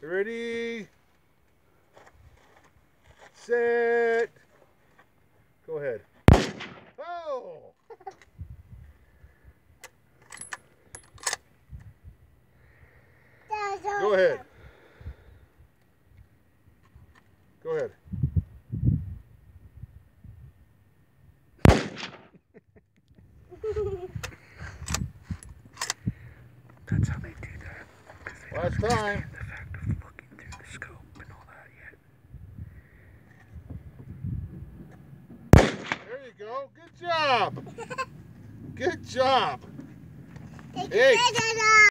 Ready, set, go ahead. Oh! Go ahead. Go ahead. That's how they do that. They Last don't time. understand the fact of looking through the scope and all that yet. There you go. Good job. Good job. Take Hey.